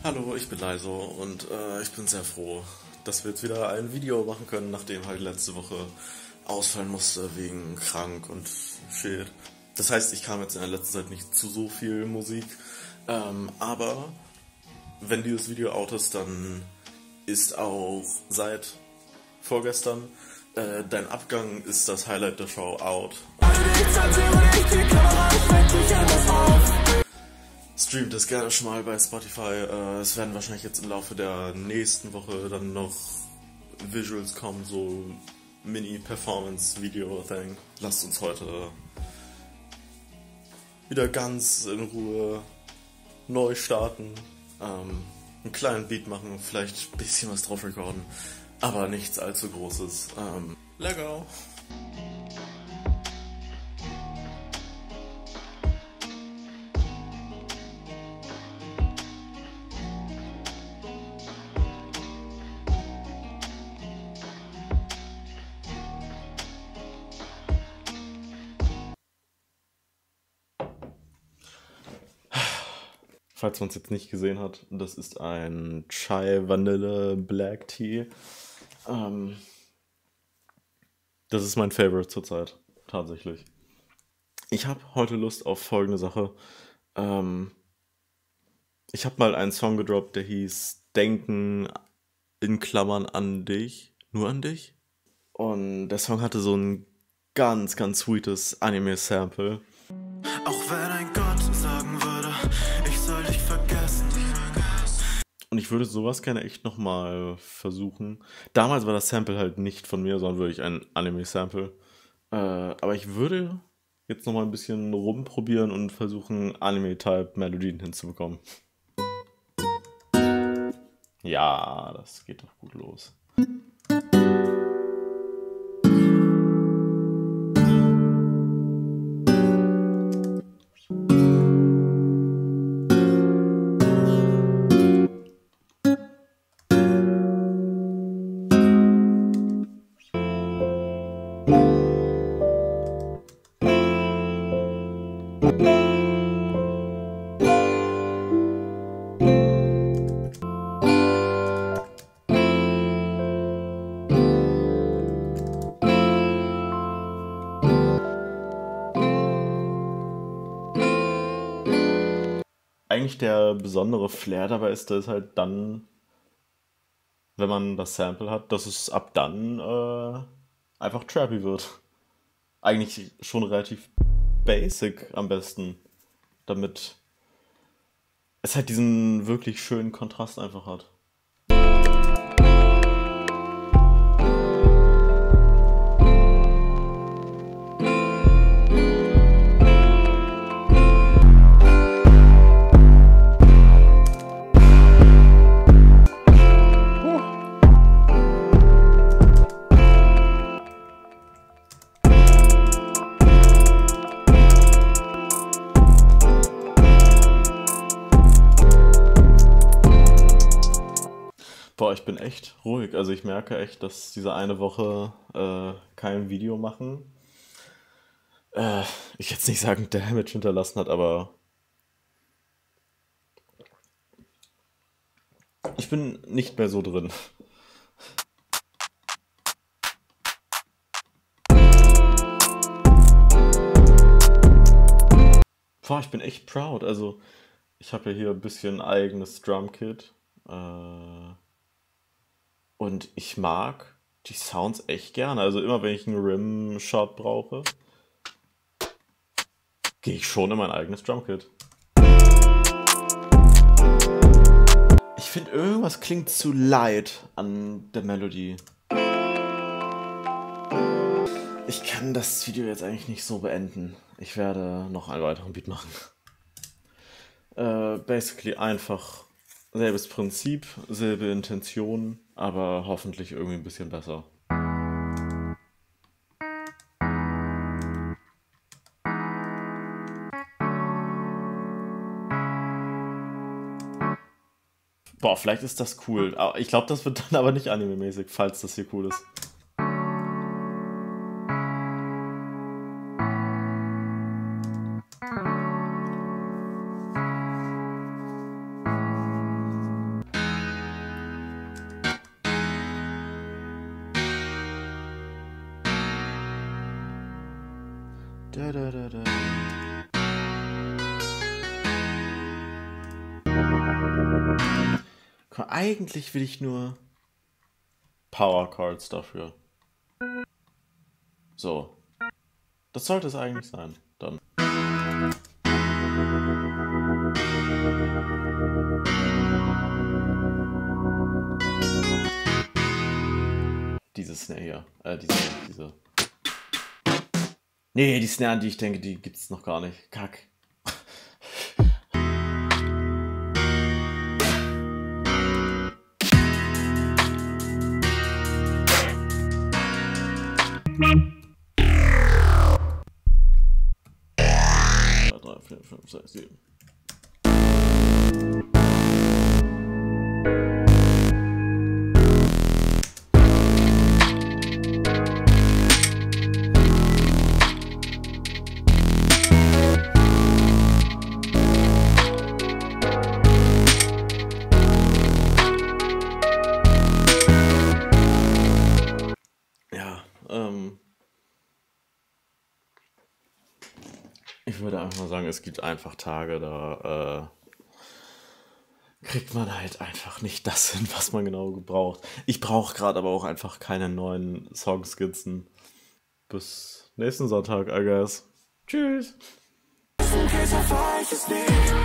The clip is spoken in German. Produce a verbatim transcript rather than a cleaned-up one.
Hallo, ich bin Leiso und äh, ich bin sehr froh, dass wir jetzt wieder ein Video machen können, nachdem halt letzte Woche ausfallen musste wegen krank und shit. Das heißt, ich kam jetzt in der letzten Zeit nicht zu so viel Musik, ähm, aber wenn dieses Video out ist, dann ist auch seit vorgestern äh, dein Abgang ist das Highlight der Show out. Streamt es gerne schon mal bei Spotify. Äh, es werden wahrscheinlich jetzt im Laufe der nächsten Woche dann noch Visuals kommen, so Mini-Performance-Video-Thing. Lasst uns heute wieder ganz in Ruhe neu starten, ähm, einen kleinen Beat machen, vielleicht ein bisschen was drauf recorden, aber nichts allzu Großes. Ähm, let go! Falls man es jetzt nicht gesehen hat, das ist ein Chai Vanille Black Tea. Ähm, das ist mein Favorite zurzeit, tatsächlich. Ich habe heute Lust auf folgende Sache. Ähm, ich habe mal einen Song gedroppt, der hieß Denken in Klammern an dich, nur an dich. Und der Song hatte so ein ganz, ganz sweetes Anime-Sample. Auch wenn ein Gott sagen würde, ich soll dich vergessen. Und ich würde sowas gerne echt nochmal versuchen. Damals war das Sample halt nicht von mir, sondern wirklich ein Anime-Sample. Äh, aber ich würde jetzt nochmal ein bisschen rumprobieren und versuchen, Anime-Type-Melodien hinzubekommen. Ja, das geht doch gut los. Eigentlich der besondere Flair dabei ist, dass halt dann, wenn man das Sample hat, dass es ab dann äh, einfach trappy wird. Eigentlich schon relativ basic am besten, damit es halt diesen wirklich schönen Kontrast einfach hat. Boah, ich bin echt ruhig. Also ich merke echt, dass diese eine Woche äh, kein Video machen, äh, ich jetzt nicht sagen Damage hinterlassen hat, aber ich bin nicht mehr so drin. Boah, ich bin echt proud. Also ich habe ja hier ein bisschen eigenes Drumkit. Äh, Und ich mag die Sounds echt gerne. Also immer wenn ich einen Rim-Shot brauche, gehe ich schon in mein eigenes Drumkit. Ich finde, irgendwas klingt zu light an der Melodie. Ich kann das Video jetzt eigentlich nicht so beenden. Ich werde noch einen weiteren Beat machen. Äh, basically einfach selbes Prinzip, selbe Intention, aber hoffentlich irgendwie ein bisschen besser. Boah, vielleicht ist das cool. Aber ich glaube, das wird dann aber nicht anime-mäßig, falls das hier cool ist. Da, da, da, da. Eigentlich will ich nur Power Chords dafür. So. Das sollte es eigentlich sein. Dann. Diese Snare hier. Äh, diese, diese. Nee, die Snare, an die ich denke, die gibt's noch gar nicht. Kack. drei, vier, fünf, sechs, sieben. Ja, ähm. Ich würde einfach mal sagen, es gibt einfach Tage, da äh, kriegt man halt einfach nicht das hin, was man genau braucht. Ich brauche gerade aber auch einfach keine neuen Songskizzen. Bis nächsten Sonntag, I guess. Tschüss.